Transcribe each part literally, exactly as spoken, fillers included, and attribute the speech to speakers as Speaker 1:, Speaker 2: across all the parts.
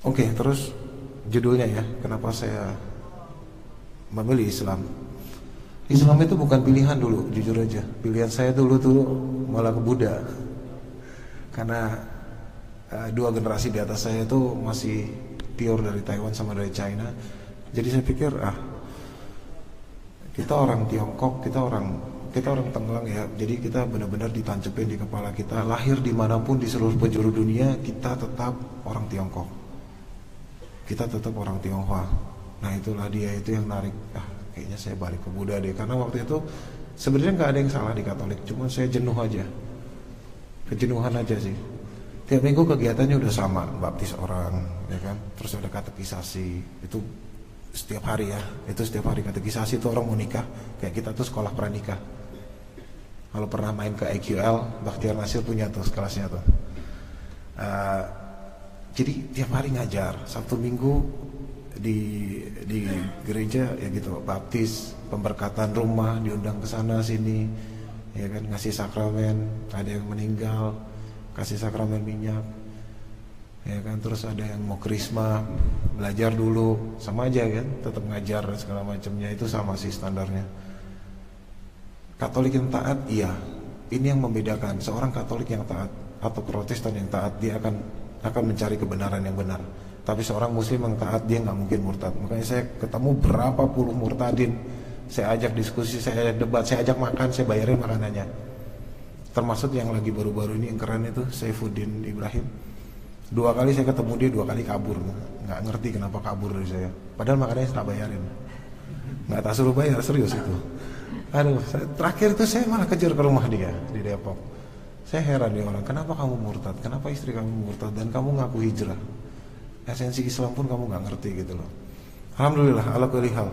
Speaker 1: Oke, terus judulnya ya, kenapa saya memilih Islam. Islam itu bukan pilihan dulu, jujur aja. Pilihan saya dulu tuh malah ke Buddha. Karena uh, dua generasi di atas saya itu masih pure dari Taiwan sama dari China. Jadi saya pikir, ah, kita orang Tiongkok, kita orang kita orang Tenggelang ya. Jadi kita benar-benar ditancepin di kepala kita, lahir dimanapun di seluruh penjuru dunia, kita tetap orang Tiongkok. Kita tetap orang Tionghoa. Nah itulah dia itu yang narik. Ah, kayaknya saya balik ke Buddha deh. Karena waktu itu sebenarnya nggak ada yang salah di Katolik, cuma saya jenuh aja, kejenuhan aja sih. Tiap minggu kegiatannya udah sama, baptis orang, ya kan. Terus ada katekisasi, itu setiap hari ya. Itu setiap hari katekisasi itu orang mau nikah. Kayak kita tuh sekolah pranikah. Kalau pernah main ke I Q L, Bakhtiar Nasir punya tuh kelasnya tuh. Uh, jadi tiap hari ngajar, Sabtu Minggu di di gereja ya gitu, baptis, pemberkatan rumah, diundang ke sana sini, ya kan, ngasih sakramen, ada yang meninggal, kasih sakramen minyak, ya kan, terus ada yang mau krisma, belajar dulu, sama aja kan, tetap ngajar segala macamnya, itu sama sih standarnya. Katolik yang taat, iya, ini yang membedakan seorang Katolik yang taat atau Protestan yang taat, dia akan akan mencari kebenaran yang benar. Tapi seorang Muslim yang taat, dia nggak mungkin murtad. Makanya saya ketemu berapa puluh murtadin, saya ajak diskusi, saya ajak debat, saya ajak makan, saya bayarin makanannya. Termasuk yang lagi baru-baru ini yang keren itu Saifuddin Ibrahim. Dua kali saya ketemu dia, dua kali kabur, nggak ngerti kenapa kabur dari saya. Padahal makanannya saya bayarin, nggak tak suruh bayar, serius itu. Aduh, saya, terakhir itu saya malah kejar ke rumah dia di Depok. Saya heran dia orang, kenapa kamu murtad? Kenapa istri kamu murtad? Dan kamu ngaku hijrah? Esensi Islam pun kamu nggak ngerti gitu loh. Alhamdulillah, ala kulli hal.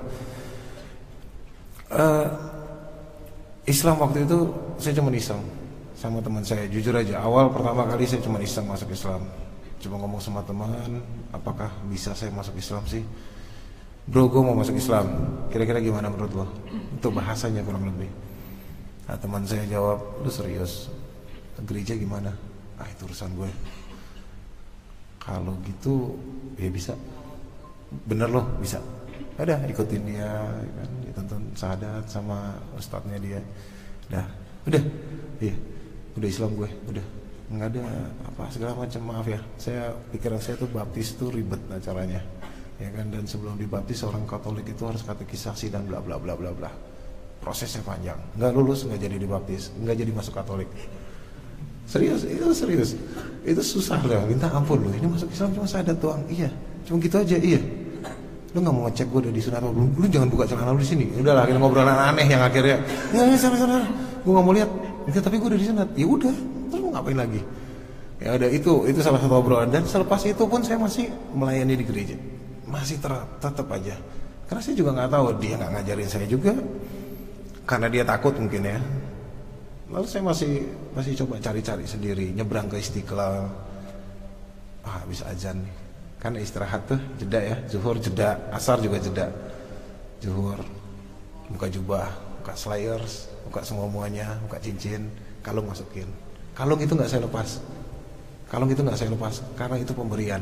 Speaker 1: Uh, Islam waktu itu saya cuma iseng sama teman saya, jujur aja. Awal pertama kali saya cuma iseng masuk Islam. Cuma ngomong sama teman, apakah bisa saya masuk Islam sih? Bro, gue mau masuk Islam. Kira-kira gimana menurut lo? Itu bahasanya kurang lebih. Nah, teman saya jawab, lu serius? Gereja gimana? Ah, itu urusan gue. Kalau gitu ya bisa, bener loh bisa. Ada ikutin dia, kan, ditonton sahadat sama ustadznya dia. Dah, udah, iya, udah Islam gue, udah. Nggak ada apa segala macam, maaf ya. Saya pikiran saya tuh baptis tuh ribet acaranya, ya kan. Dan sebelum dibaptis orang Katolik itu harus katekisasi dan bla bla bla bla bla. Prosesnya panjang. Nggak lulus nggak jadi dibaptis, nggak jadi masuk Katolik. Serius, itu serius. Itu susah lah, minta ampun loh. Ini masuk Islam cuma sahadat doang. Iya, cuma gitu aja, iya. Lu nggak mau ngecek gue udah disunat atau belum? Lu jangan buka celana lu di sini. Udah lah, kita ngobrolan aneh yang akhirnya nggak nggak sana sana. Gue nggak mau lihat. Enggak, tapi gue udah disunat. Ya udah, terus mau ngapain lagi? Ya udah, itu itu salah satu obrolan. Dan selepas itu pun saya masih melayani di gereja, masih ter, tetap aja. Karena saya juga nggak tahu, dia nggak ngajarin saya juga. Karena dia takut mungkin ya. Lalu saya masih masih coba cari-cari sendiri, nyebrang ke Istiqlal. Ah, habis azan nih. Kan istirahat tuh, jeda ya, zuhur jeda, asar juga jeda. Zuhur, buka jubah, buka slayers, buka semua-muanya, buka cincin, kalung masukin. Kalung itu nggak saya lepas. Kalung itu nggak saya lepas karena itu pemberian.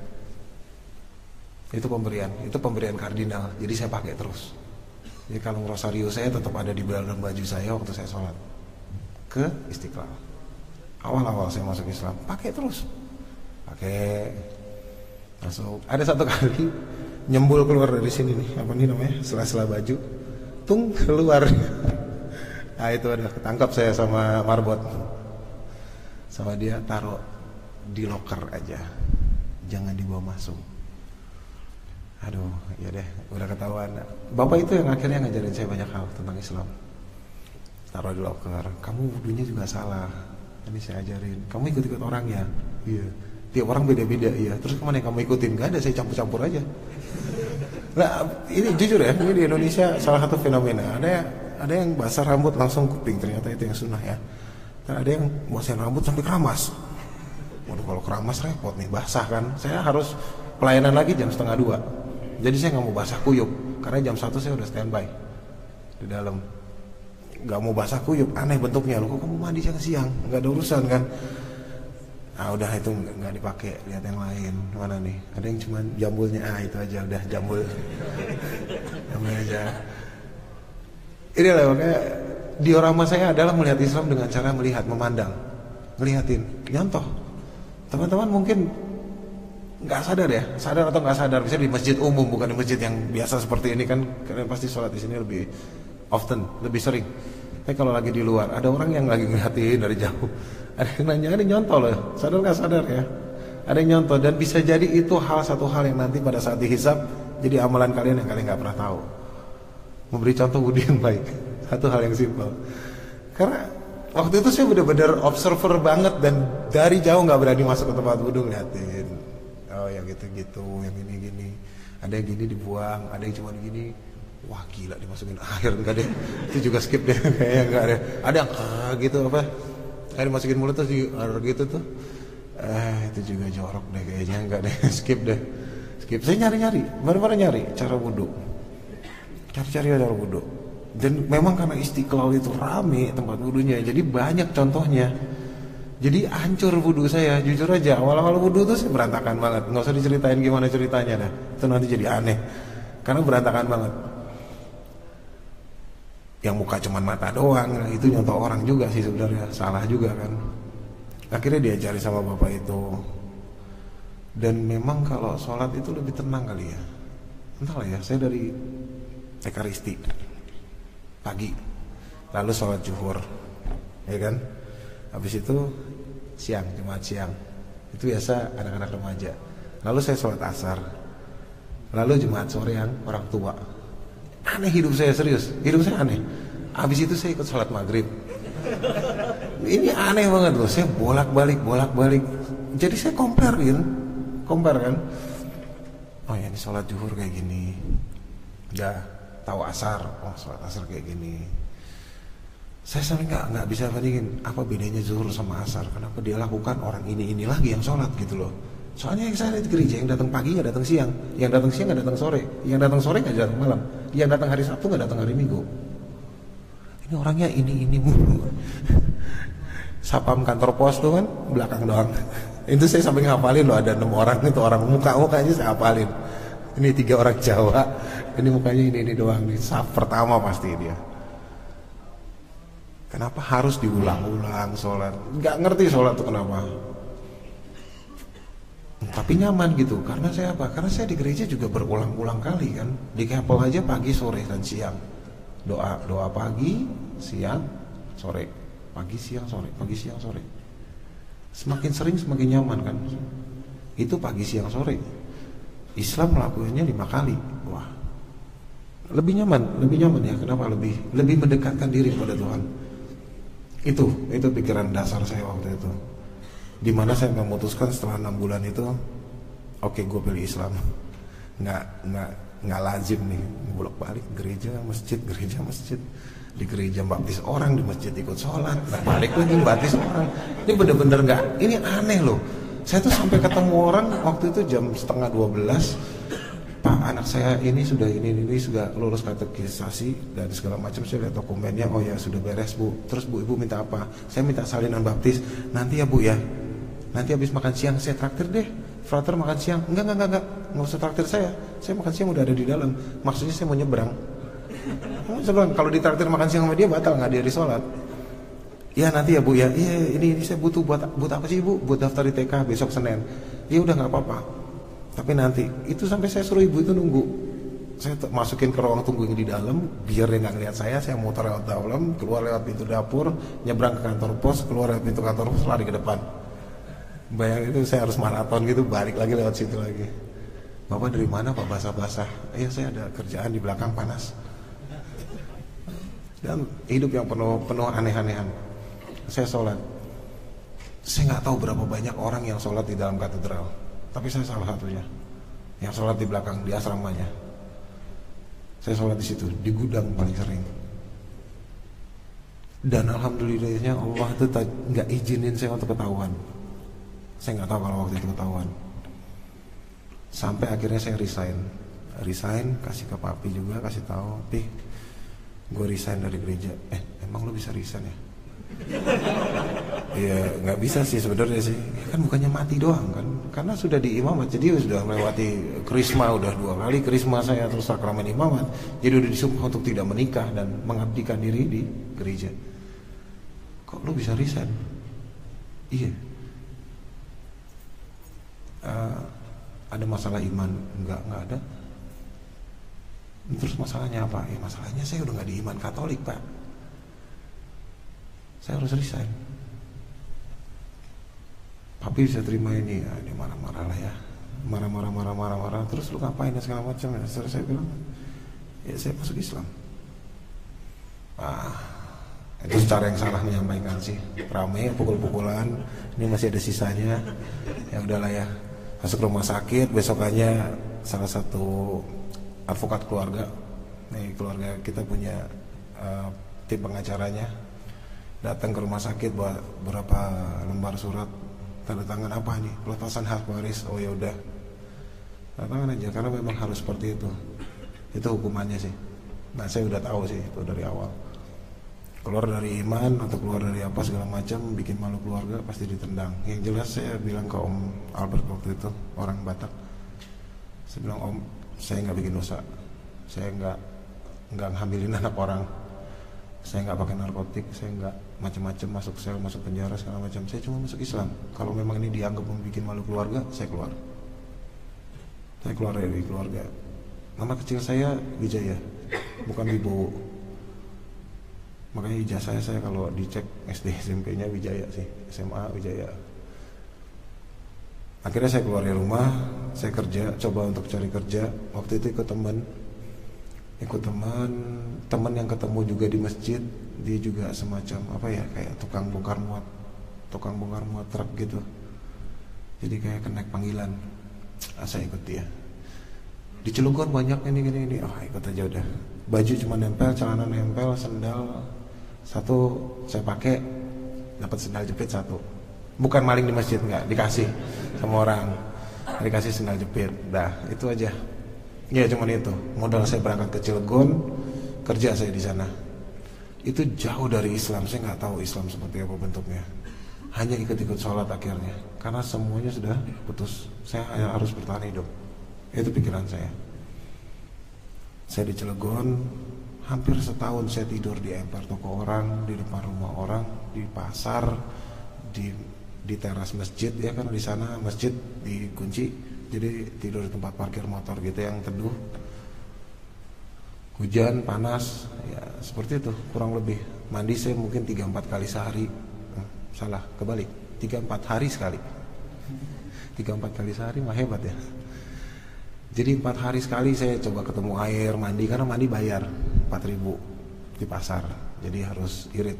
Speaker 1: Itu pemberian, itu pemberian kardinal. Jadi saya pakai terus. Jadi kalung rosario saya tetap ada di dalam baju saya waktu saya sholat ke Istiqlal. Awal-awal saya masuk Islam, pakai terus, pakai. Masuk. Ada satu kali nyembul keluar dari sini nih, apa nih namanya, sela-sela baju, tung keluar. Nah itu ada ketangkap saya sama marbot, sama dia, taruh di loker aja, jangan dibawa masuk. Aduh, ya deh, udah ketahuan. Bapak itu yang akhirnya ngajarin saya banyak hal tentang Islam. Taruh di loker, kamu wudunya juga salah, ini saya ajarin. Kamu ikut-ikut orang ya? Iya. Tiap orang beda-beda, iya. Terus kemana yang kamu ikutin? Gak ada, saya campur-campur aja. Nah, ini jujur ya, ini di Indonesia salah satu fenomena. Ada ada yang basah rambut langsung kuping, ternyata itu yang sunnah ya. Dan ada yang basahin rambut sampai keramas. Waduh, kalau keramas repot nih, basah kan. Saya harus pelayanan lagi jam setengah dua. Jadi saya nggak mau basah kuyup, karena jam satu saya udah standby di dalam. Nggak mau basah kuyup, aneh bentuknya. Loh, kok kamu mandi siang-siang? Nggak ada urusan kan? Ah udah itu nggak dipakai, lihat yang lain. Mana nih? Ada yang cuma jambulnya, ah itu aja udah jambul. Jambul aja. Ini lah makanya diorama saya adalah melihat Islam dengan cara melihat, memandang, ngelihatin, nyontoh. Teman-teman mungkin nggak sadar ya, sadar atau nggak sadar, bisa di masjid umum bukan di masjid yang biasa seperti ini kan, kalian pasti sholat di sini lebih often, lebih sering. Tapi kalau lagi di luar, ada orang yang lagi ngeliatin dari jauh, ada yang nanya, ada yang nyontoh loh, sadar nggak sadar ya, ada yang nyontoh, dan bisa jadi itu hal satu hal yang nanti pada saat dihisab jadi amalan kalian yang kalian nggak pernah tahu. Memberi contoh budi yang baik, satu hal yang simpel. Karena waktu itu saya benar-benar observer banget dan dari jauh nggak berani masuk ke tempat wudhu ngeliatin. Oh yang gitu-gitu, yang gini-gini, ada yang gini dibuang, ada yang cuma gini. Wah gila dimasukin air, enggak deh, itu juga skip deh, kayaknya enggak deh. Ada yang ah, gitu apa, kayak dimasukin mulut terus di air gitu tuh, eh itu juga jorok deh kayaknya, enggak deh, skip deh, skip. Saya nyari-nyari, baru-baru nyari cara wudhu, cari-cari cara wudhu. Dan memang karena Istiqlal itu rame tempat wudhunya, jadi banyak contohnya. Jadi hancur wudhu saya, jujur aja. Awal-awal wudhu tuh saya berantakan banget, nggak usah diceritain gimana ceritanya dah, itu nanti jadi aneh, karena berantakan banget. Yang muka cuman mata doang, itu nyontoh orang juga sih sebenarnya, salah juga kan. Akhirnya diajari sama bapak itu. Dan memang kalau sholat itu lebih tenang kali ya, entahlah ya. Saya dari Ekaristi pagi, lalu sholat zuhur, ya kan. Habis itu siang, Jumat siang, itu biasa anak-anak remaja. Lalu saya sholat asar, lalu Jumat sore yang orang tua. Aneh hidup saya, serius, hidup saya aneh. Habis itu saya ikut sholat maghrib. Ini aneh banget loh, saya bolak-balik, bolak-balik. Jadi saya comparein, compare kan. Oh ya ini sholat zuhur kayak gini, udah tahu asar, oh sholat asar kayak gini. Saya sampai nggak nggak bisa bandingin apa bedanya zuhur sama asar. Kenapa dia lakukan, orang ini ini lagi yang sholat gitu loh. Soalnya yang saya lihat di gereja, yang datang pagi nggak datang siang, yang datang siang nggak datang sore, yang datang sore nggak datang malam, yang datang hari Sabtu nggak datang hari Minggu. Ini orangnya ini ini mulu. Sapam kantor pos tuh kan belakang doang. Itu saya sampai ngapalin loh, ada enam orang itu, orang muka mukanya saya hafalin. Ini tiga orang Jawa, ini mukanya ini ini doang. Nih saf pertama pasti dia. Kenapa harus diulang-ulang sholat? Nggak ngerti sholat tuh kenapa. Tapi nyaman gitu, karena saya apa? Karena saya di gereja juga berulang-ulang kali kan. Di Kepel aja pagi, sore, dan siang. Doa, doa pagi, siang, sore. Pagi, siang, sore, pagi, siang, sore. Semakin sering semakin nyaman kan. Itu pagi, siang, sore. Islam melakukannya lima kali. Wah, lebih nyaman, lebih nyaman ya. Kenapa lebih? Lebih mendekatkan diri kepada Tuhan. Itu, itu pikiran dasar saya waktu itu. Dimana saya memutuskan setelah enam bulan itu, oke okay, gue pilih Islam. Nggak nggak nggak lazim nih bolak balik gereja masjid gereja masjid. Di gereja baptis orang, di masjid ikut sholat, nah balik lagi baptis orang. Ini bener-bener nggak, ini aneh loh. Saya tuh sampai ketemu orang waktu itu jam setengah dua belas. Pak, anak saya ini sudah ini ini sudah lulus katekisasi dan segala macam. Saya lihat dokumennya, oh ya sudah beres bu. Terus bu, ibu minta apa? Saya minta salinan baptis. Nanti ya bu ya. Nanti habis makan siang saya traktir deh. Frater makan siang. Enggak enggak enggak enggak. Enggak usah traktir saya. Saya makan siang udah ada di dalam. Maksudnya saya mau nyebrang. Saya bilang kalau ditraktir makan siang sama dia batal nggak dia di sholat. Ya nanti ya bu ya. Iya ini, ini saya butuh buat buat apa sih bu? Buat daftar di T K besok Senin. Ya udah nggak apa-apa. Tapi nanti itu sampai saya suruh ibu itu nunggu. Saya masukin ke ruang tunggu yang di dalam biar dia nggak ngeliat saya. Saya muter lewat dalam, keluar lewat pintu dapur, nyebrang ke kantor pos, keluar lewat pintu kantor pos, lari ke depan. Bayang itu saya harus maraton gitu, balik lagi lewat situ lagi. Bapak dari mana Pak, basah-basah? Iya saya ada kerjaan di belakang panas. Dan hidup yang penuh penuh aneh-anehan. Saya sholat. Saya nggak tahu berapa banyak orang yang sholat di dalam katedral, tapi saya salah satunya. Yang sholat di belakang di asramanya. Saya sholat di situ, di gudang paling sering. Dan alhamdulillahnya Allah itu nggak izinin saya untuk ketahuan. Saya nggak tahu kalau waktu itu ketahuan. Sampai akhirnya saya resign, resign kasih ke papi juga, kasih tahu, pi, gue resign dari gereja. Eh, emang lo bisa resign ya? Ya nggak bisa sih sebenarnya sih, kan bukannya mati doang kan, karena sudah di imamat, jadi sudah melewati krisma, udah dua kali krisma saya terus sakramen imamat, jadi udah disumpah untuk tidak menikah dan mengabdikan diri di gereja. Kok lu bisa resign? Iya. Uh, ada masalah iman? Enggak, enggak ada. Terus masalahnya apa? Ya masalahnya saya udah nggak di iman Katolik, Pak. Saya harus resign. Papi bisa terima ini, ya, dia marah-marah lah ya, marah-marah, marah-marah, marah. Terus lu ngapain dan segala macam ya? Terus saya bilang, ya saya masuk Islam. Ah, itu cara yang salah menyampaikan sih. Rame, pukul-pukulan. Ini masih ada sisanya. Ya udahlah ya. Masuk rumah sakit, besokannya salah satu advokat keluarga, nih keluarga kita punya uh, tim pengacaranya, datang ke rumah sakit bawa beberapa lembar surat. Tanda tangan apa nih? Pelepasan hak waris. Oh ya udah, tanda tangan aja karena memang harus seperti itu. Itu hukumannya sih. Nah saya udah tahu sih itu dari awal. Keluar dari iman atau keluar dari apa segala macam, bikin malu keluarga pasti ditendang. Yang jelas saya bilang ke Om Albert waktu itu, orang Batak. Saya bilang, Om, saya nggak bikin dosa. Saya nggak nggak ngambilin anak orang. Saya nggak pakai narkotik, saya nggak macam-macam masuk sel, masuk penjara segala macam. Saya cuma masuk Islam. Kalau memang ini dianggap membuat malu keluarga, saya keluar. Saya keluar dari keluarga. Nama kecil saya Wijaya, bukan Wibowo. Makanya ijazah saya, saya kalau dicek S D S M P-nya Wijaya sih, S M A Wijaya. Akhirnya saya keluar dari rumah, saya kerja, coba untuk cari kerja. Waktu itu ikut teman. ikut teman teman yang ketemu juga di masjid, dia juga semacam apa ya, kayak tukang bongkar muat tukang bongkar muat truk gitu, jadi kayak kena panggilan. Ah, saya ikut dia. Di Cilegon banyak ini gini ini, oh ikut aja udah. Baju cuma nempel, celana nempel, sendal satu saya pakai, dapat sendal jepit satu. Bukan maling di masjid, nggak dikasih sama orang, dikasih sendal jepit. Dah itu aja. Ya cuman itu, modal saya berangkat ke Cilegon, kerja saya di sana. Itu jauh dari Islam, saya nggak tahu Islam seperti apa bentuknya. Hanya ikut-ikut sholat akhirnya, karena semuanya sudah putus. Saya harus bertahan hidup. Itu pikiran saya. Saya di Cilegon, hampir setahun saya tidur di emper toko orang, di depan rumah orang, di pasar, di di teras masjid ya, karena di sana masjid dikunci. Jadi tidur di tempat parkir motor gitu yang teduh. Hujan, panas, ya seperti itu kurang lebih. Mandi saya mungkin tiga empat kali sehari. eh, Salah, kebalik, tiga empat hari sekali. tiga empat kali sehari mah hebat ya. Jadi empat hari sekali saya coba ketemu air, mandi. Karena mandi bayar empat ribu di pasar, jadi harus irit.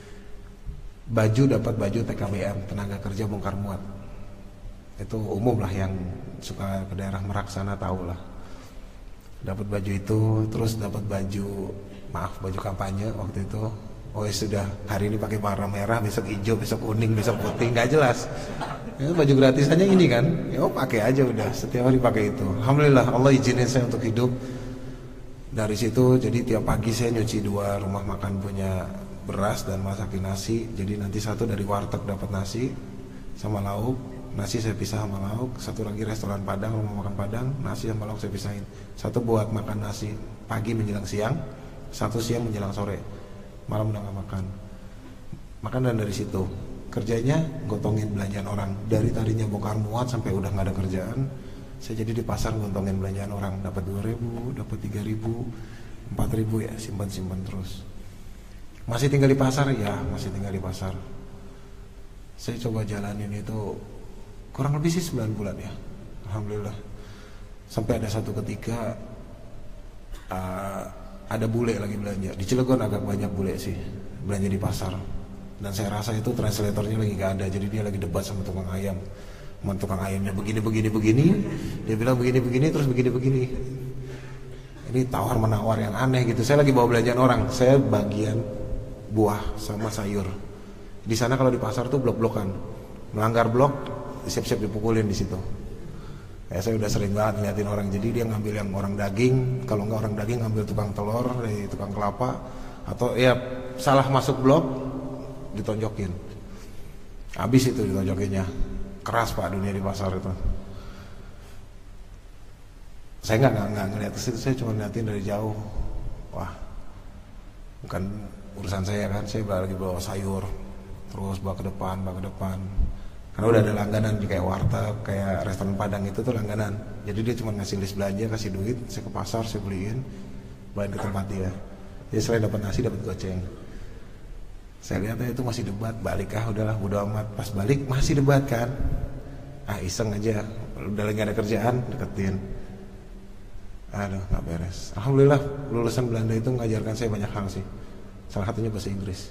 Speaker 1: Baju dapat baju T K B M, tenaga kerja bongkar muat. Itu umum lah, yang suka ke daerah Merak sana tahu lah. Dapat baju itu, terus dapat baju, maaf baju kampanye waktu itu. Oh ya sudah, hari ini pakai warna merah, besok hijau, besok kuning, besok putih, nggak jelas. Ya, baju gratisannya ini kan, ya oh, pakai aja udah, setiap hari pakai itu. Alhamdulillah Allah izinin saya untuk hidup. Dari situ jadi tiap pagi saya nyuci dua rumah makan punya beras dan masakin nasi. Jadi nanti satu dari warteg dapat nasi sama lauk. Nasi saya pisah sama lauk. Satu lagi restoran Padang, rumah makan Padang, nasi sama lauk saya pisahin. Satu buat makan nasi pagi menjelang siang, satu siang menjelang sore. Malam udah gak makan. Makan dan dari situ kerjanya gotongin belanjaan orang. Dari tadinya bongkar muat sampai udah gak ada kerjaan, saya jadi di pasar gotongin belanjaan orang. Dapat dua ribu, dapat tiga ribu, empat ribu ya, simpan-simpan terus. Masih tinggal di pasar? Ya masih tinggal di pasar. Saya coba jalanin itu kurang lebih sih sembilan bulan ya, alhamdulillah. Sampai ada satu ketika uh, ada bule lagi belanja di Cilegon, agak banyak bule sih belanja di pasar. Dan saya rasa itu translatornya lagi gak ada, jadi dia lagi debat sama tukang ayam. Sama tukang ayamnya begini begini begini, dia bilang begini begini terus begini begini. Ini tawar menawar yang aneh gitu. Saya lagi bawa belanjaan orang, saya bagian buah sama sayur. Di sana kalau di pasar tuh blok-blokan, melanggar blok siap-siap dipukulin di situ. Ya saya udah sering banget ngeliatin orang. Jadi dia ngambil yang orang daging, kalau nggak orang daging ngambil tukang telur, dari tukang kelapa, atau ya salah masuk blok ditonjokin. Habis itu ditonjokinnya. Keras Pak dunia di pasar itu. Saya nggak nggak nggak ngeliat ke situ, saya cuma ngeliatin dari jauh. Wah, bukan urusan saya kan, saya lagi bawa sayur, terus bawa ke depan, bawa ke depan. Karena udah ada langganan kayak warteg, kayak restoran Padang itu tuh langganan. Jadi dia cuma ngasih list belanja, kasih duit, saya ke pasar, saya beliin, balik ke tempat dia. Jadi selain dapat nasi, dapat goceng. Saya lihat itu masih debat, balik ah udahlah, bodo amat. Pas balik masih debat kan. Ah iseng aja, udah lagi gak ada kerjaan, deketin. Aduh, nggak beres. Alhamdulillah lulusan Belanda itu mengajarkan saya banyak hal sih. Salah satunya bahasa Inggris.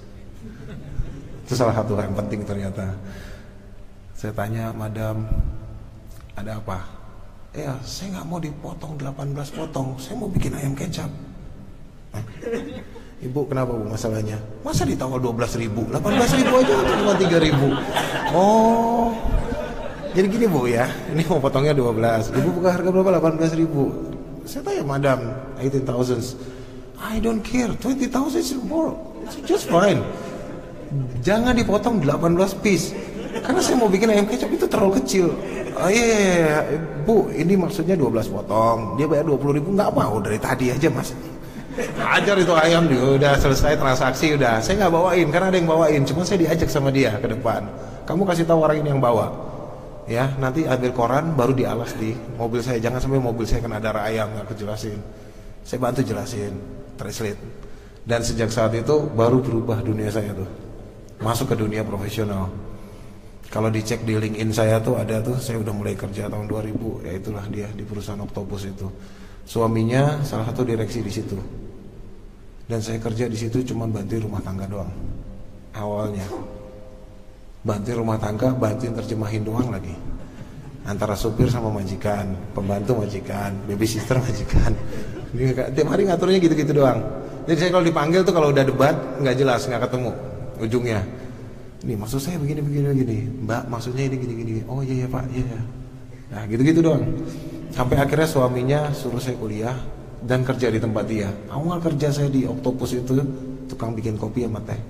Speaker 1: Itu salah satu yang penting ternyata. Saya tanya, madam, ada apa? Ya, saya nggak mau dipotong delapan belas potong. Saya mau bikin ayam kecap. Hah? Ibu, kenapa bu masalahnya? Masa di tanggal dua belas ribu? delapan belas ribu aja cuma tiga ribu. Oh, jadi gini bu ya. Ini mau potongnya dua belas. Ibu buka harga berapa? delapan belas ribu. Saya tanya, madam, eighteen thousand. I don't care, twenty thousand is more. It's just fine. Jangan dipotong delapan belas piece. Karena saya mau bikin ayam kecap itu terlalu kecil. Oh iya, iya, iya, bu, ini maksudnya dua belas potong. Dia bayar dua puluh ribu, nggak mau dari tadi aja mas. Ajar itu ayam dia, udah selesai transaksi udah. Saya nggak bawain karena ada yang bawain. Cuma saya diajak sama dia ke depan. Kamu kasih tahu orang ini yang bawa. Ya, nanti ambil koran baru dialas di mobil saya. Jangan sampai mobil saya kena darah ayam, nggak aku jelasin. Saya bantu jelasin, translate. Dan sejak saat itu baru berubah dunia saya tuh. Masuk ke dunia profesional. Kalau dicek di LinkedIn saya tuh ada tuh, saya udah mulai kerja tahun dua ribu, ya itulah dia di perusahaan Octopus itu. Suaminya salah satu direksi di situ. Dan saya kerja di situ cuma bantu rumah tangga doang. Awalnya. Bantu rumah tangga, bantuin terjemahin doang lagi. Antara supir sama majikan, pembantu majikan, babysitter majikan. Tiap hari ngaturnya gitu-gitu doang. Jadi saya kalau dipanggil tuh kalau udah debat nggak jelas, nggak ketemu ujungnya. Ini maksud saya begini begini begini, Mbak maksudnya ini gini gini. Oh iya iya Pak, iya. iya. Nah gitu-gitu doang. Sampai akhirnya suaminya suruh saya kuliah dan kerja di tempat dia. Awal kerja saya di Octopus itu tukang bikin kopi sama teh.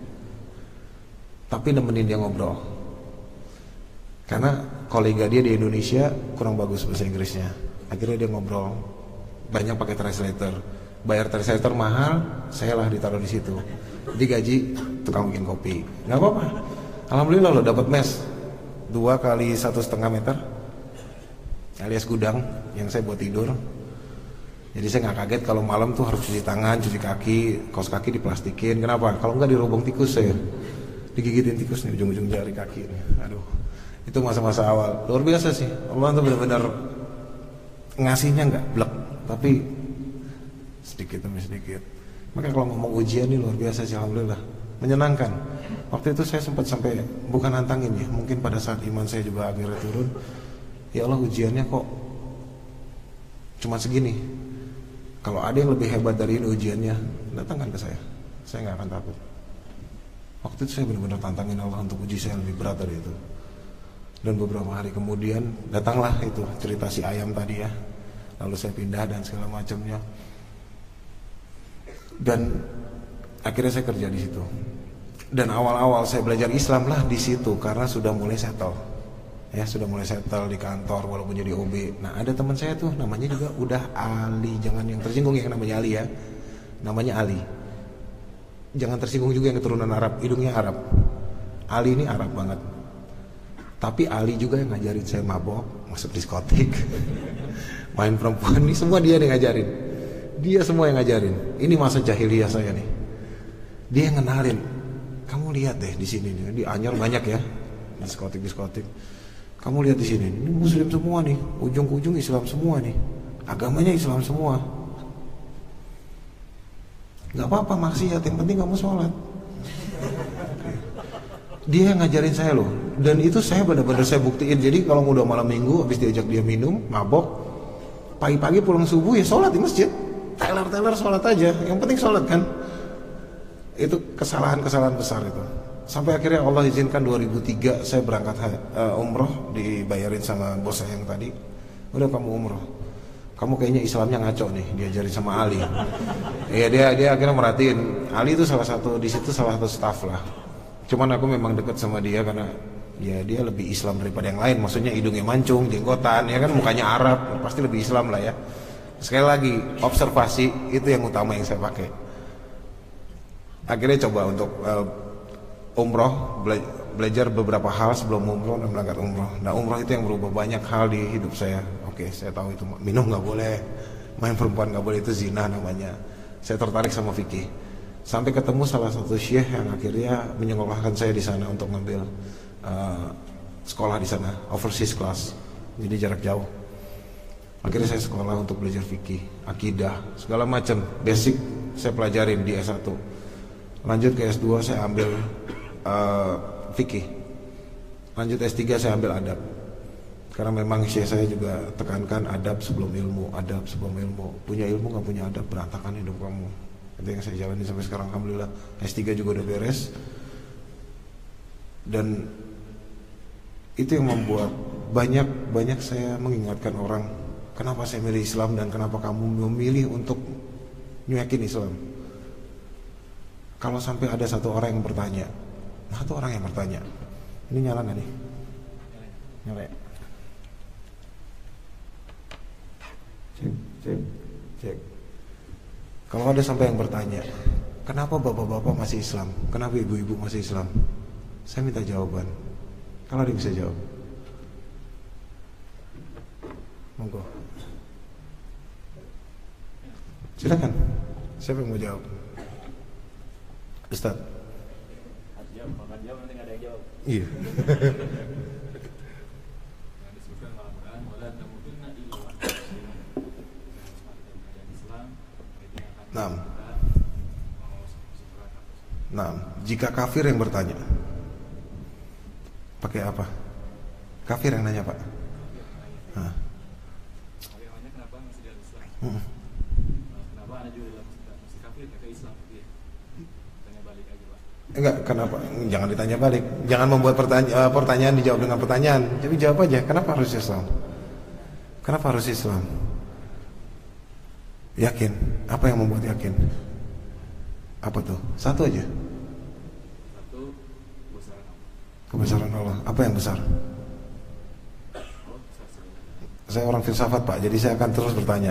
Speaker 1: Tapi nemenin dia ngobrol. Karena kolega dia di Indonesia kurang bagus bahasa Inggrisnya. Akhirnya dia ngobrol. Banyak pakai translator. Bayar translator mahal, saya lah ditaruh di situ. Digaji tukang bikin kopi. Nggak apa-apa. Alhamdulillah lo dapat mes dua kali satu setengah meter, alias gudang yang saya buat tidur. Jadi saya nggak kaget kalau malam tuh harus cuci tangan, cuci kaki, kaos kaki diplastikin. Kenapa? Kalau nggak dirobong tikus saya, digigitin tikus nih ujung-ujung jari kaki nih. Aduh, itu masa-masa awal luar biasa sih. Allah tuh benar-benar ngasihnya nggak blek, tapi sedikit demi sedikit. Maka kalau ngomong ujian ini luar biasa sih, alhamdulillah menyenangkan. Waktu itu saya sempat sampai bukan nantangin ya, mungkin pada saat iman saya juga akhirnya turun. Ya Allah ujiannya kok cuma segini. Kalau ada yang lebih hebat dari ini ujiannya, datangkan ke saya. Saya nggak akan takut. Waktu itu saya benar-benar tantangin Allah untuk uji saya lebih berat dari itu. Dan beberapa hari kemudian datanglah itu cerita si ayam tadi ya. Lalu saya pindah dan segala macamnya. Dan akhirnya saya kerja di situ. Dan awal-awal saya belajar Islam lah di situ karena sudah mulai settle. Ya, sudah mulai settle di kantor walaupun jadi O B. Nah, ada teman saya tuh namanya juga udah Ali. Jangan yang tersinggung yang namanya Ali ya. Namanya Ali. Jangan tersinggung juga yang keturunan Arab, hidungnya Arab. Ali ini Arab banget. Tapi Ali juga yang ngajarin saya mabok, masuk diskotik, main perempuan, ini semua dia yang ngajarin. Dia semua yang ngajarin. Ini masa jahiliyah saya nih. Dia yang ngenalin. Kamu lihat deh di sini nih, di Anyer banyak ya, diskotik-diskotik. Kamu lihat di sini, ini Muslim semua nih, ujung ke ujung Islam semua nih, agamanya Islam semua. Gak apa-apa maksiat, yang penting kamu sholat. Dia yang ngajarin saya loh, dan itu saya benar-benar saya buktiin. Jadi kalau udah malam minggu, habis diajak dia minum, mabok, pagi-pagi pulang subuh ya sholat di masjid. Teler-teler sholat aja, yang penting sholat kan. Itu kesalahan-kesalahan besar itu. Sampai akhirnya Allah izinkan dua ribu tiga saya berangkat uh, umroh, dibayarin sama bos saya yang tadi. Udah kamu umroh, kamu kayaknya Islamnya ngaco nih, diajarin sama Ali. Iya dia dia akhirnya merhatiin. Ali itu salah satu di situ salah satu staff lah. Cuman aku memang dekat sama dia karena ya dia lebih Islam daripada yang lain. Maksudnya hidungnya mancung, jenggotan, ya kan mukanya Arab, pasti lebih Islam lah ya. Sekali lagi, observasi itu yang utama yang saya pakai. Akhirnya coba untuk uh, umroh, bela belajar beberapa hal sebelum umroh dan berangkat umroh. Nah umroh itu yang berubah banyak hal di hidup saya. Oke, saya tahu itu minum nggak boleh, main perempuan nggak boleh, itu zina namanya. Saya tertarik sama fikih. Sampai ketemu salah satu syekh yang akhirnya menyekolahkan saya di sana untuk ngambil uh, sekolah di sana, overseas class, jadi jarak jauh. Akhirnya saya sekolah untuk belajar fikih, akidah, segala macam basic saya pelajarin di S satu. Lanjut ke S dua saya ambil uh, fikih. Lanjut S tiga saya ambil adab. Karena memang syekh saya juga tekankan adab sebelum ilmu, adab sebelum ilmu. Punya ilmu gak punya adab, berantakan hidup kamu. Itu yang saya jalani sampai sekarang, alhamdulillah. S tiga juga udah beres. Dan itu yang membuat banyak banyak saya mengingatkan orang, kenapa saya milih Islam dan kenapa kamu memilih untuk nyuekin Islam. Kalau sampai ada satu orang yang bertanya, nah satu orang yang bertanya, ini nyala nggak nih? Nyala ya? Cek, cek, cek. Kalau ada sampai yang bertanya, kenapa bapak-bapak masih Islam? Kenapa ibu-ibu masih Islam? Saya minta jawaban. Kalau ada yang bisa jawab, monggo. Silakan. Siapa yang mau jawab? Ustaz.
Speaker 2: Jawab, kalau jawab nanti nggak ada yang jawab.
Speaker 1: Iya.
Speaker 2: Yang disebutkan dalam Quran, wala tamutunna illa wa Islam.
Speaker 1: Naam. Naam. Jika kafir yang bertanya, pakai apa? Kafir yang nanya, Pak. Nah.
Speaker 2: Kafir nanya kenapa masih dalam Islam?
Speaker 1: Hmm.
Speaker 2: Kenapa Anda juga dalam masih kafir ke Islam? Tanya balik aja, Pak.
Speaker 1: Enggak, kenapa? Jangan ditanya balik. Jangan membuat pertanyaan, pertanyaan dijawab dengan pertanyaan. Jadi jawab aja, kenapa harus Islam? Kenapa harus Islam? Yakin? Apa yang membuat yakin? Apa tuh? Satu aja.
Speaker 2: Satu, kebesaran Allah.
Speaker 1: Kebesaran Allah. Apa yang besar?
Speaker 2: Oh, besar sebenarnya.
Speaker 1: Saya orang filsafat, Pak, jadi saya akan terus bertanya.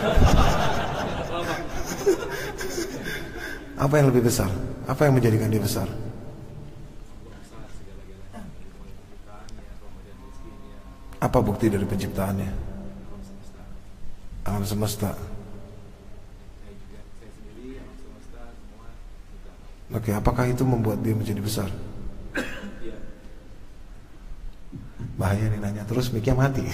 Speaker 1: Apa yang lebih besar? Apa yang menjadikan dia besar?
Speaker 2: Besar segala-galanya. Mulai penciptaannya, kemudian rezekinya,
Speaker 1: Apa bukti dari penciptaannya?
Speaker 2: alam semesta.
Speaker 1: Alam semesta.
Speaker 2: Saya juga, saya sendiri, alam semesta, semua kita.
Speaker 1: Oke, apakah itu membuat dia menjadi besar?
Speaker 2: Iya.
Speaker 1: Bahaya nih nanya terus, mic-nya mati.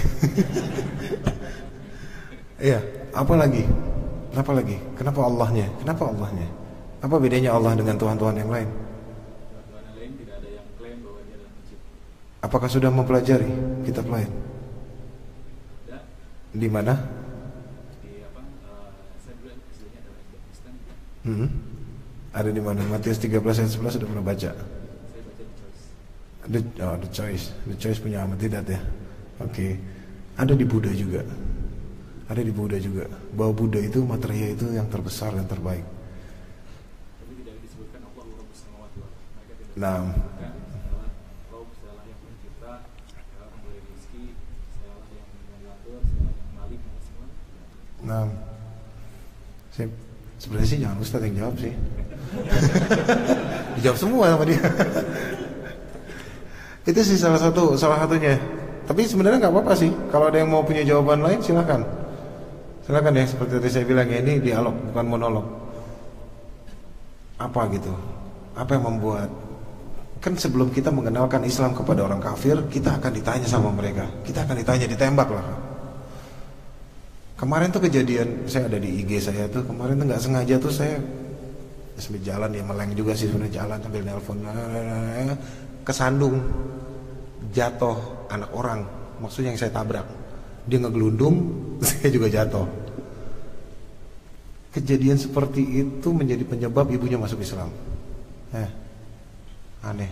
Speaker 1: Iya, apa lagi? Apa lagi? Kenapa Allahnya? Kenapa Allahnya? Apa bedanya Allah dengan Tuhan-Tuhan yang lain?
Speaker 2: Tuhan yang lain tidak ada yang klaim bahwa dia adalah pencipta.
Speaker 1: Apakah sudah mempelajari kitab lain?
Speaker 2: Ada
Speaker 1: Di mana?
Speaker 2: di apa? Uh, saya dulu istilahnya adalah Islam Kristen.
Speaker 1: Hmm. Ada di mana? Matius tiga belas ayat sebelas sudah pernah baca.
Speaker 2: Saya baca di Choice.
Speaker 1: The, oh, the Choice. The Choice punya Ahmad Didat ya. Oke. Okay. Ada di Buddha juga. Ada di Buddha juga. Bahwa Buddha itu materia itu yang terbesar dan terbaik.
Speaker 2: Tapi tidak disebutkan Allah Rabbus Samawati wal Ardh. Mereka tidak
Speaker 1: Nah.
Speaker 2: disebutkan adalah Rabb, seolah yang pencipta, seolah yang memberi rezeki, seolah yang mengatur, seolah yang malik, dan semua.
Speaker 1: Nah, saya sebenarnya sih jangan Ustadz yang jawab sih. Dijawab semua sama dia. Itu sih salah satu, salah satunya. Tapi sebenarnya nggak apa-apa sih. Kalau ada yang mau punya jawaban lain, silakan. Silakan ya. Seperti tadi saya bilang ya, ini dialog bukan monolog. Apa gitu? Apa yang membuat? Kan sebelum kita mengenalkan Islam kepada orang kafir, kita akan ditanya sama mereka. Kita akan ditanya, ditembak lah. Kemarin tuh kejadian, saya ada di I G saya tuh. Kemarin tuh nggak sengaja tuh saya sambil jalan, ya meleng juga sih sebenarnya, jalan sambil nelpon, kesandung, jatuh anak orang, maksudnya yang saya tabrak, dia ngegelundung, saya juga jatuh. Kejadian seperti itu menjadi penyebab ibunya masuk Islam. Eh, aneh.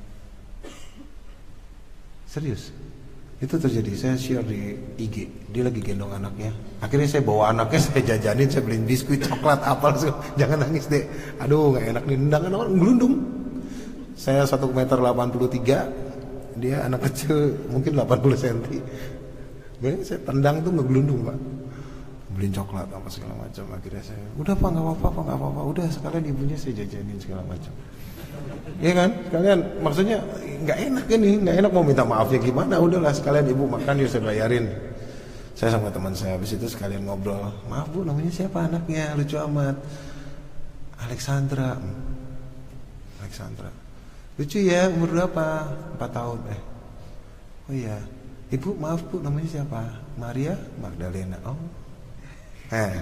Speaker 1: Serius. Itu terjadi, saya share di I G, dia lagi gendong anaknya. Akhirnya saya bawa anaknya, saya jajanin, saya beliin biskuit, coklat, apel, jangan nangis deh. Aduh, nggak enak nih, nendang orang gelundung. Saya satu meter delapan puluh tiga, dia anak kecil mungkin delapan puluh senti. Saya tendang tuh ngegelundung Pak, beliin coklat apa segala macam. Akhirnya saya, udah Pak nggak apa-apa Pak, nggak apa-apa, udah sekalian ibunya saya jajanin segala macam. Iya kan, sekalian maksudnya nggak enak ini, nggak enak mau minta maaf ya gimana, udahlah sekalian ibu makan ya saya bayarin. Saya sama teman saya habis itu sekalian ngobrol, maaf Bu namanya siapa anaknya, lucu amat, Alexandra. Alexandra lucu ya, umur berapa? Empat tahun. Eh oh iya ibu maaf Bu namanya siapa? Maria Magdalena. Oh eh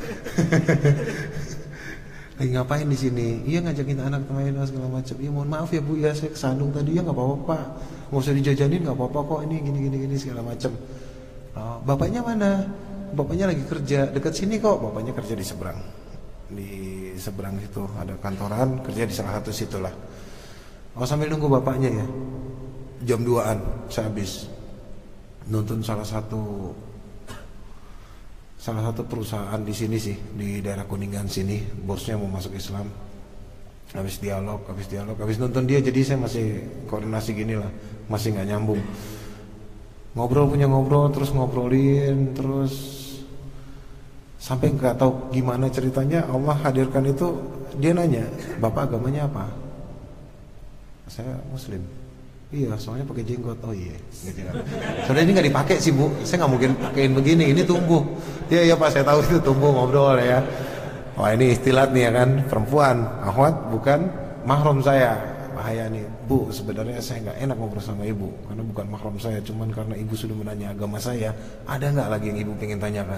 Speaker 1: lagi ngapain di sini? Iya ngajakin anak main segala macam. Iya mohon maaf ya Bu ya saya kesandung tadi. Ya nggak apa-apa Pak, nggak usah dijajanin, nggak apa-apa kok, ini gini gini gini segala macam. Oh, bapaknya mana? Bapaknya lagi kerja dekat sini kok. Bapaknya kerja di seberang, di seberang situ ada kantoran, kerja di salah satu situ lah. Oh sambil nunggu bapaknya ya, jam duaan saya habis nonton salah satu salah satu perusahaan di sini sih, di daerah Kuningan sini, bosnya mau masuk Islam. Habis dialog, habis dialog, habis nonton dia, jadi saya masih koordinasi gini lah, masih nggak nyambung. Ngobrol punya ngobrol, terus ngobrolin, terus sampai nggak tahu gimana ceritanya Allah hadirkan itu. Dia nanya, Bapak agamanya apa? Saya Muslim. Iya, soalnya pakai jenggot. Oh iya, gitu kan. Soalnya ini nggak dipakai sih Bu, saya nggak mungkin pakein begini. Ini tumbuh. Iya iya Pak, saya tahu itu tumbuh, ngobrol ya. Wah ini istilah nih ya kan, perempuan, akhwat bukan mahram saya. Bahaya nih Bu, sebenarnya saya nggak enak ngobrol sama ibu karena bukan mahram saya, cuman karena ibu sudah menanya agama saya, ada nggak lagi yang ibu pengen tanyakan?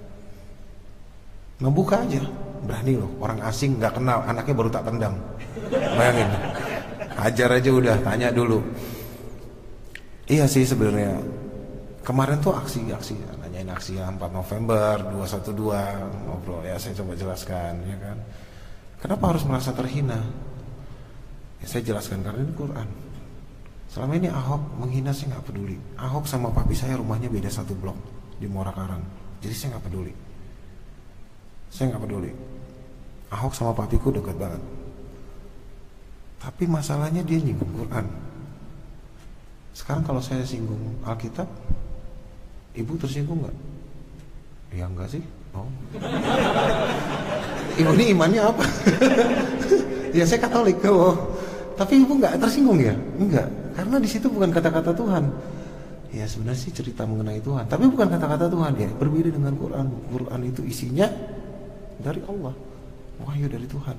Speaker 1: Ngebuka aja, berani loh, orang asing nggak kenal, anaknya baru tak tendang. Bayangin, hajar aja udah, tanya dulu. Iya sih sebenarnya kemarin tuh aksi-aksi, nanyain aksi empat November dua satu dua, ngobrol ya, saya coba jelaskan ya kan. Kenapa harus merasa terhina? Ya, saya jelaskan karena ini Quran. Selama ini Ahok menghina saya nggak peduli. Ahok sama papi saya rumahnya beda satu blok di Muara Karang, jadi saya nggak peduli. Saya nggak peduli. Ahok sama papiku dekat banget. Tapi masalahnya dia nyinggung Quran. Sekarang kalau saya singgung Alkitab, ibu tersinggung nggak? Ya enggak sih. Oh. Ibu ini imannya apa? Ya saya Katolik kok. Tapi ibu nggak tersinggung ya? Enggak, karena di situ bukan kata-kata Tuhan. Ya sebenarnya sih cerita mengenai Tuhan, tapi bukan kata-kata Tuhan ya. Berbeda dengan Quran. Quran itu isinya dari Allah, wahyu dari Tuhan.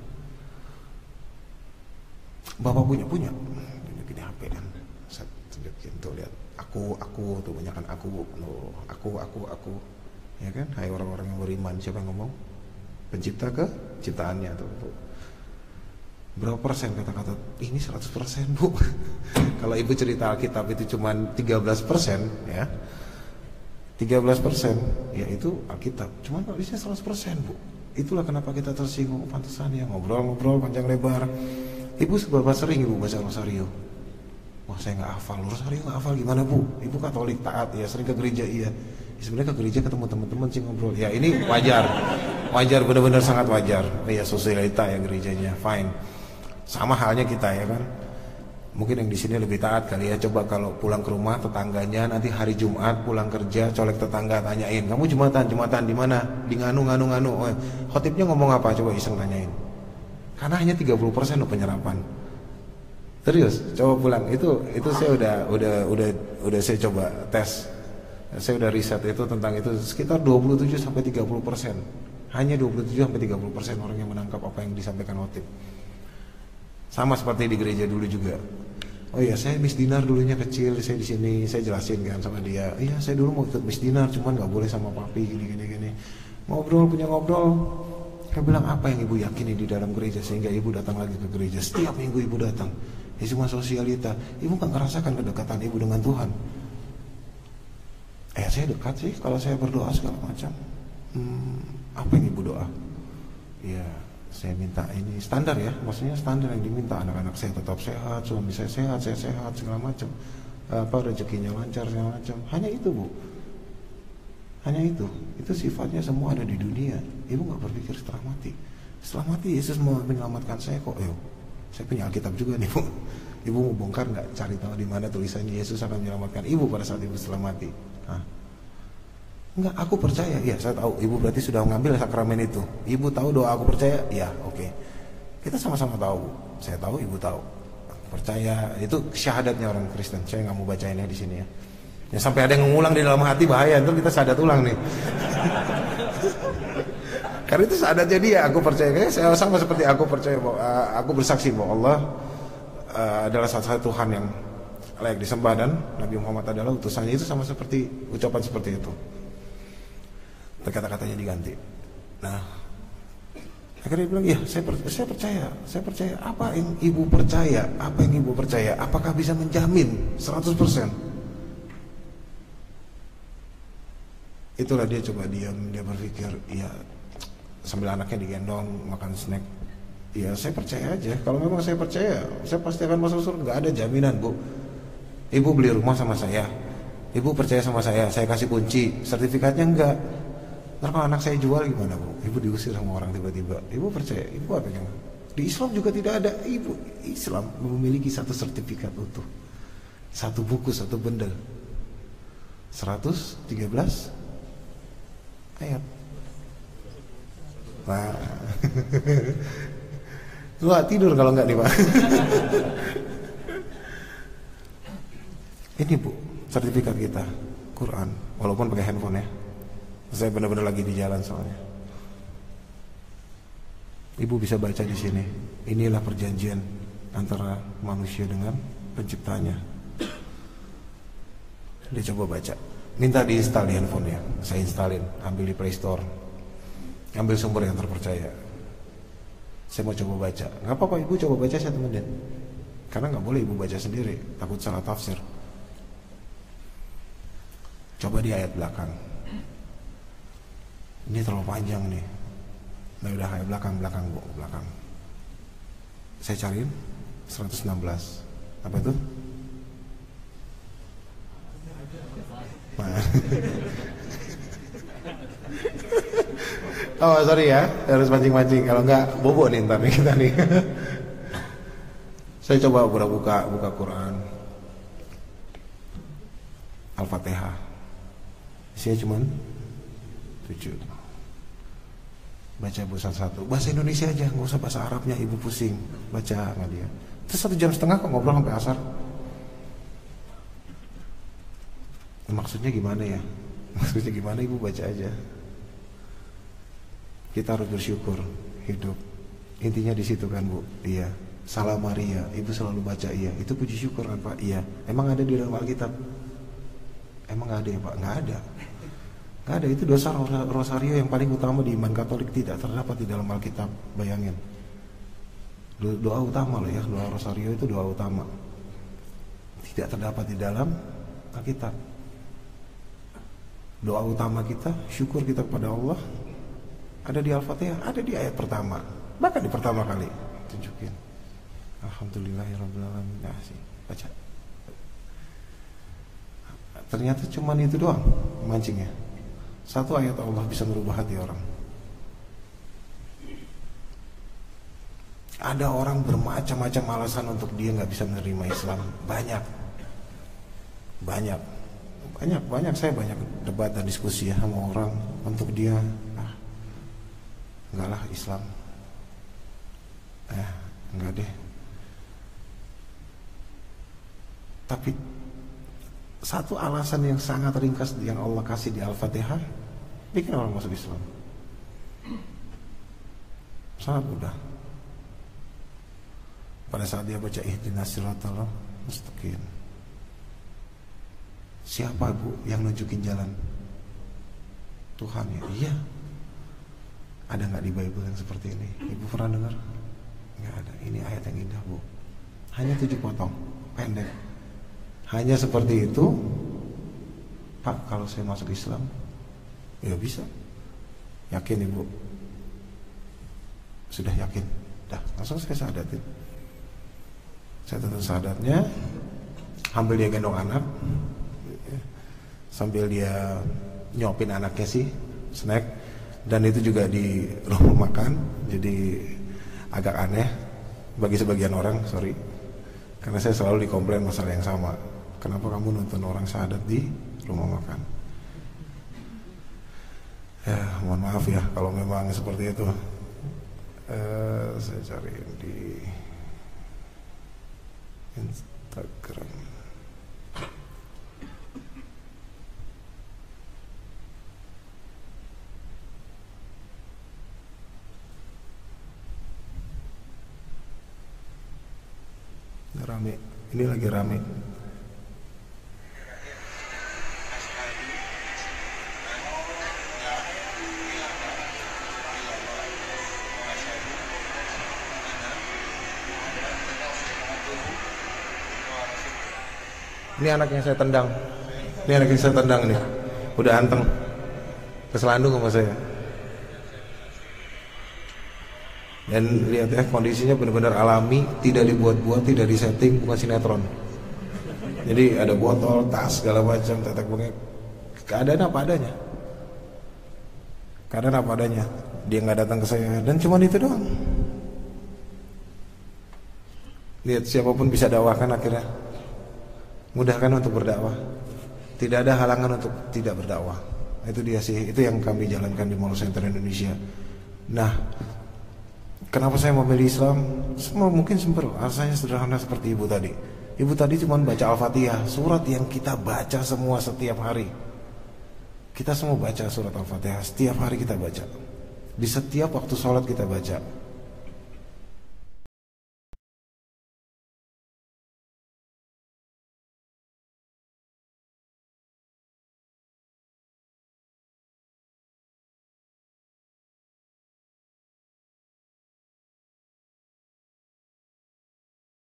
Speaker 1: Bapak punya punya, gini H P kan. Saya tunjukin tuh, lihat aku aku tuh banyak kan aku, loh, aku aku aku, ya kan? Hai orang-orang yang beriman, siapa yang ngomong? Pencipta ke ciptaannya tuh. Berapa persen kata-kata ini seratus persen Bu. Kalau ibu cerita Alkitab itu cuma tiga belas persen ya, tiga belas persen ya itu Alkitab, cuman kalau isinya seratus persen Bu. Itulah kenapa kita tersinggung. Pantesan ya ngobrol-ngobrol panjang lebar. Ibu seberapa sering ibu baca rosario? Wah saya nggak hafal, rosario nggak hafal gimana Bu? Ibu Katolik taat ya, sering ke gereja iya. Ya, sebenarnya ke gereja ketemu teman-teman sih ngobrol. Ya ini wajar, wajar benar-benar sangat wajar. Ya sosialita ya gerejanya, fine. Sama halnya kita ya kan. Mungkin yang di sini lebih taat kali ya. Coba kalau pulang ke rumah tetangganya nanti hari Jumat pulang kerja, colek tetangga tanyain, kamu Jumatan Jumatan di mana? Di nganu nganu nganu. Oh, khotibnya ngomong apa? Coba iseng tanyain. Karena hanya tiga puluh persen loh penyerapan. Serius, coba pulang. Itu itu saya udah udah udah udah saya coba tes. Saya udah riset itu tentang itu sekitar dua puluh tujuh sampai tiga puluh persen. Hanya dua puluh tujuh sampai tiga puluh persen orang yang menangkap apa yang disampaikan khotib. Sama seperti di gereja dulu juga. Oh iya, saya Miss Dinar dulunya kecil, saya di sini, saya jelasin kan sama dia. Iya, saya dulu mau ikut Miss Dinar, cuman nggak boleh sama papi gini gini gini. Ngobrol punya ngobrol. Saya bilang apa yang ibu yakini di dalam gereja sehingga ibu datang lagi ke gereja. Setiap minggu ibu datang. Ya cuma sosialita. Ibu nggak ngerasakan kedekatan ibu dengan Tuhan. Eh saya dekat sih kalau saya berdoa segala macam. Hmm, apa yang ibu doa? Ya saya minta ini standar ya, maksudnya standar yang diminta, anak-anak saya tetap sehat, suami saya sehat, saya sehat segala macam, apa rezekinya lancar segala macam. Hanya itu Bu, hanya itu. Itu sifatnya semua ada di dunia. Ibu nggak berpikir setelah mati. Setelah mati Yesus mau menyelamatkan saya kok, yo. Saya punya Alkitab juga nih, Bu. Ibu mau bongkar nggak? Cari tahu di mana tulisannya Yesus akan menyelamatkan ibu pada saat ibu setelah mati. Hah? Enggak, aku percaya. Ya, saya tahu. Ibu berarti sudah mengambil sakramen itu. Ibu tahu doa aku percaya? Ya, oke. Okay. Kita sama-sama tahu. Saya tahu, ibu tahu. Aku percaya. Itu syahadatnya orang Kristen. Saya nggak mau bacainnya di sini ya. Ya sampai ada yang mengulang di dalam hati bahaya. Ntar kita syahadat ulang nih. Karena itu syahadatnya dia. Aku percaya. Kayaknya saya sama seperti aku percaya bahwa uh, aku bersaksi bahwa Allah Uh, adalah satu-satu Tuhan yang layak disembah dan Nabi Muhammad adalah utusannya. Itu sama seperti ucapan seperti itu. Kata-katanya diganti. Nah, akhirnya dia bilang, ya saya, per saya percaya, saya percaya. Apa yang ibu percaya? Apa yang ibu percaya? Apakah bisa menjamin seratus persen? Itulah dia coba diam, dia berpikir, ya sambil anaknya digendong makan snack. Ya saya percaya aja. Kalau memang saya percaya, saya pasti akan masuk surga. Gak ada jaminan, Bu. Ibu beli rumah sama saya, ibu percaya sama saya, saya kasih kunci, sertifikatnya enggak. Ntar kalau anak saya jual gimana, Bu? Ibu diusir sama orang tiba-tiba. Ibu percaya, ibu apa yang? Di Islam juga tidak ada. Ibu Islam memiliki satu sertifikat utuh, satu buku, satu bundle, seratus tiga belas ayat. Nah. Lu gak tidur kalau enggak nih, Pak. Ini, Bu, sertifikat kita, Quran, walaupun pakai handphone ya. Saya benar-benar lagi di jalan soalnya. Ibu bisa baca di sini. Inilah perjanjian antara manusia dengan penciptanya. Dia coba baca. Minta diinstal di handphone ya. Saya instalin, ambil di Play Store. Ambil sumber yang terpercaya. Saya mau coba baca. Nggak apa-apa, ibu coba baca, saya temenin. Karena nggak boleh ibu baca sendiri, takut salah tafsir. Coba di ayat belakang. Ini terlalu panjang nih. Nah udah ayat belakang, belakang Bu, belakang. Saya cariin seratus enam belas. Apa itu? Nah. Oh sorry ya, harus mancing-mancing. Kalau enggak bobo nih ntar nih kita nih. Saya coba buka buka buka Quran, Al-Fatihah. Isinya cuman tujuh. Baca Bu satu-satu. Bahasa Indonesia aja, nggak usah bahasa Arabnya. Ibu pusing baca sama dia. Terus satu jam setengah kok ngobrol sampai asar. Maksudnya gimana ya? Maksudnya gimana, ibu baca aja. Kita harus bersyukur hidup. Intinya di situ kan, Bu. Iya. Salam Maria, ibu selalu baca iya. Itu puji syukur kan, Pak? Iya. Emang ada di dalam Alkitab? Emang nggak ada ya, Pak? Nggak ada. Nggak ada. Itu dosa rosario yang paling utama di iman Katolik, tidak terdapat di dalam Alkitab. Bayangin. Doa utama loh ya. Doa rosario itu doa utama. Tidak terdapat di dalam Alkitab. Doa utama kita, syukur kita kepada Allah, ada di Al-Fatihah, ada di ayat pertama, bahkan di pertama kali. Tunjukin. Alhamdulillahirrahmanirrahim. Nah, sih, baca. Ternyata cuman itu doang mancingnya. Satu ayat Allah bisa merubah hati orang. Ada orang bermacam-macam alasan untuk dia nggak bisa menerima Islam. Banyak, banyak, banyak, banyak. Saya banyak debat dan diskusi ya sama orang untuk dia. Enggak lah Islam, eh enggak deh. Tapi satu alasan yang sangat ringkas yang Allah kasih di Al-Fatihah bikin orang masuk Islam. Sangat mudah. Pada saat dia baca ihdinas siratal mustaqim, siapa Bu yang nunjukin jalan? Tuhan ya. Iya. Ada nggak di Bible yang seperti ini? Ibu pernah dengar? Nggak ada. Ini ayat yang indah, Bu. Hanya tujuh potong, pendek. Hanya seperti itu. Pak, kalau saya masuk Islam, ya bisa. Yakin Ibu? Sudah yakin? Dah, langsung saya sahadatin. Saya tuntut sahadatnya, ambil dia gendong anak, sambil dia nyopin anaknya sih, snack. Dan itu juga di rumah makan, jadi agak aneh. bagi sebagian orang, sorry, karena saya selalu dikomplain masalah yang sama. Kenapa kamu nonton orang syahadat di rumah makan? Ya, mohon maaf ya kalau memang seperti itu. Uh, saya cari di Instagram. Rame, ini lagi rame. Ini anak yang saya tendang. Ini anak yang saya tendang nih. Udah anteng. Keselandung sama saya. Dan lihat ya, kondisinya benar-benar alami, tidak dibuat-buat, tidak disetting, bukan sinetron. Jadi ada botol, tas, segala macam, tetek bengek. Keadaan apa adanya. Keadaan apa adanya. Dia nggak datang ke saya dan cuma itu doang. Lihat, siapapun bisa dakwahkan akhirnya. Mudahkan untuk berdakwah. Tidak ada halangan untuk tidak berdakwah. Itu dia sih, itu yang kami jalankan di Mall Center Indonesia. Nah, kenapa saya memilih Islam? Semua mungkin simpel, alasannya sederhana seperti ibu tadi. Ibu tadi cuma baca Al-Fatihah, surat yang kita baca semua setiap hari. Kita semua baca surat Al-Fatihah, setiap hari kita baca. Di setiap waktu sholat kita baca.